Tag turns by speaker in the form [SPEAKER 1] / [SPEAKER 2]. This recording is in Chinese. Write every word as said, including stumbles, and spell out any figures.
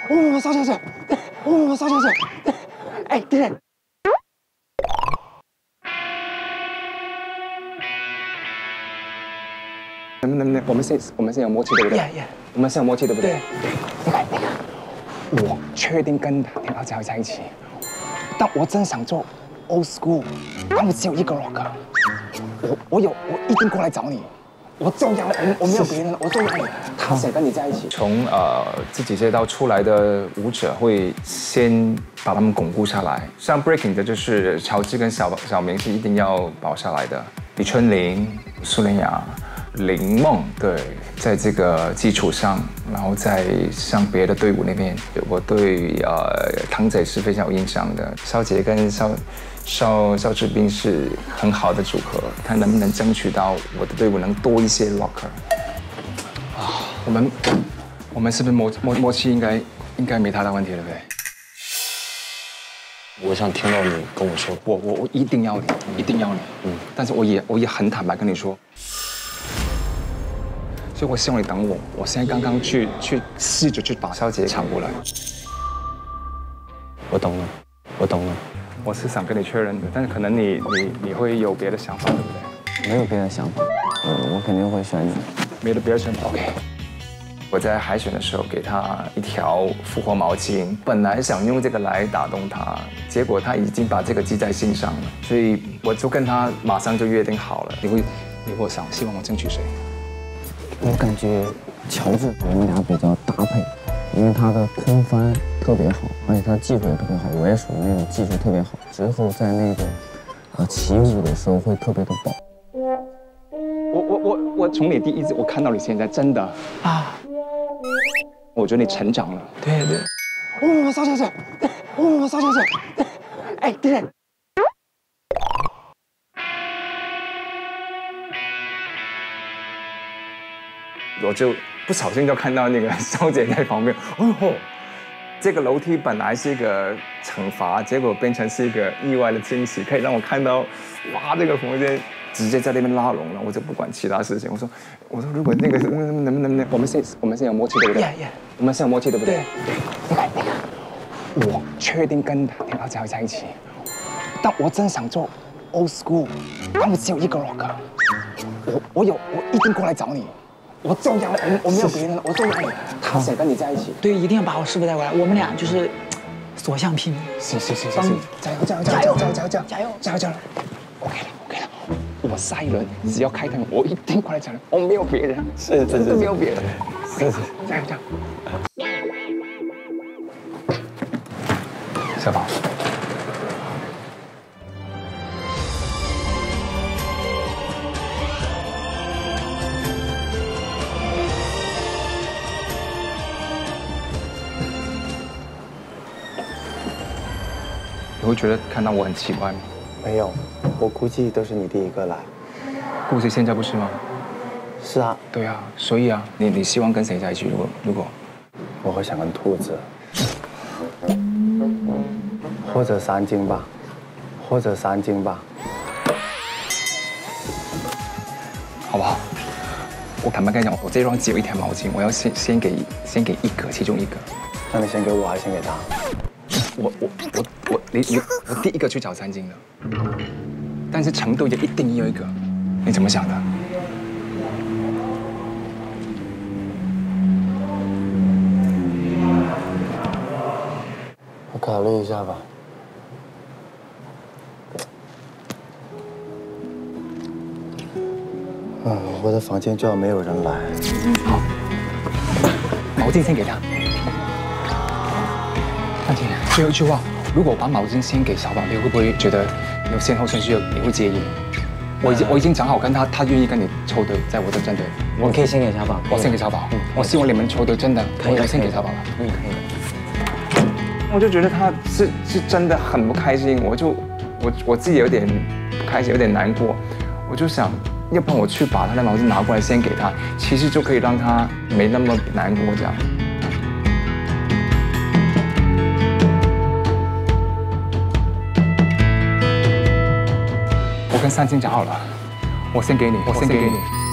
[SPEAKER 1] 哦，邵先生，哦，邵先生，哎，敌人。能不能能？我们是，我们是有默契，对不对？
[SPEAKER 2] Yeah, yeah.
[SPEAKER 1] 我们是有默契，对不对？
[SPEAKER 2] 对
[SPEAKER 1] 对。你看，你看，我确定跟田老家会在一起，但我真想做 old school， 但我只有一个 rocker。我我有，我一定过来找你。我就要，我我没有别人了，我就要你。他想跟你在一起。
[SPEAKER 3] 从呃自己这道出来的舞者会先把他们巩固下来，像 breaking 的就是乔治跟小小明是一定要保下来的，李春林、苏莲雅。 林梦对，在这个基础上，然后再向别的队伍那边，我对呃唐仔是非常有印象的，肖杰跟肖肖肖志斌是很好的组合，看能不能争取到我的队伍能多一些 rocker。
[SPEAKER 1] 啊，我们我们是不是默默默契应该应该没太大问题，对不对？
[SPEAKER 4] 我想听到你跟我说，
[SPEAKER 1] 我我我一定要你，一定要你，嗯，但是我也我也很坦白跟你说。 所以我希望你等我，我现在刚刚去去试着去把肖杰抢过来。
[SPEAKER 4] 我懂了，我懂了。
[SPEAKER 3] 我是想跟你确认的，但是可能你你你会有别的想法，对不
[SPEAKER 5] 对？没有别的想法，呃，我肯定会选你。
[SPEAKER 3] 没有别的选法 ，OK。我在海选的时候给他一条复活毛巾，本来想用这个来打动他，结果他已经把这个记在心上了，所以我就跟他马上就约定好了。
[SPEAKER 1] 你会，你会想希望我争取谁？
[SPEAKER 5] 我感觉乔治我们俩比较搭配，因为他的空翻特别好，而且他技术也特别好。我也属于那种技术特别好，之后在那个呃起舞的时候会特别的饱。
[SPEAKER 1] 我我我我从你第一次我看到你现在真的啊，我觉得你成长了。
[SPEAKER 2] 对对。
[SPEAKER 1] 哦，邵先生，哦，邵先生，哎，敌人。
[SPEAKER 3] 我就不小心就看到那个肖姐在旁边，哦吼，这个楼梯本来是一个惩罚，结果变成是一个意外的惊喜，可以让我看到，哇，这个房间直接在那边拉拢了，我就不管其他事情。我说，我说如果那个能能能能能，
[SPEAKER 1] 我们是，我们是有默契，对不对？
[SPEAKER 2] Yeah, yeah.
[SPEAKER 1] 我们是有默契，对不对？
[SPEAKER 2] 对对。
[SPEAKER 1] 你看，你看，我确定跟田老家会在一起，但我真想做 old school， 但我只有一个 rocker。我我有，我一定过来找你。 我就要，我我没有别人了，我就要你。他想跟你在一起，
[SPEAKER 2] 对，一定要把我师傅带过来。我们俩就是所向披靡。
[SPEAKER 1] 行行行行行，加油加油加油加油加油加油
[SPEAKER 2] 加油
[SPEAKER 1] 加油加油 ！OK 了 OK 了，我下一轮只要开灯，我一定过来找你，我没有别人，
[SPEAKER 4] 是真的
[SPEAKER 1] 没有别人，
[SPEAKER 4] 是是，
[SPEAKER 1] 加油加油！小宝。
[SPEAKER 3] 你会觉得看到我很奇怪吗？
[SPEAKER 4] 没有，我估计都是你第一个来。
[SPEAKER 3] 估计现在不是吗？
[SPEAKER 4] 是啊。
[SPEAKER 3] 对啊，所以啊，你你希望跟谁在一起？如果如果，
[SPEAKER 4] 我会想跟兔子，或者三金吧，或者三金吧，
[SPEAKER 3] 好不好？我坦白跟你讲，我这双只有一条毛巾，我要先先给先给一个，其中一个。
[SPEAKER 4] 那你先给我，还是先给他？
[SPEAKER 3] 我我我我你你我第一个去找三金的，但是程度也一定要一个，你怎么想的？
[SPEAKER 4] 我考虑一下吧。嗯，我的房间就要没有人来。
[SPEAKER 3] 好，毛巾先给他。 范姐，最后一句话，如果我把毛巾先给小宝，你会不会觉得有先后顺序？你会介意？我已经我已经讲好跟他，他愿意跟你抽队，在我的战队。
[SPEAKER 5] 我可以先给小宝，
[SPEAKER 3] 我先给小宝。嗯，我希望你们抽队真的，
[SPEAKER 5] 可以，
[SPEAKER 3] 我先给小宝了。
[SPEAKER 5] 嗯，可以的。
[SPEAKER 3] 我就觉得他是是真的很不开心，我就我我自己有点不开心，有点难过，我就想，要不然我去把他的毛巾拿过来先给他，其实就可以让他没那么难过这样。 我跟三金讲好了，我先给你，我先给你。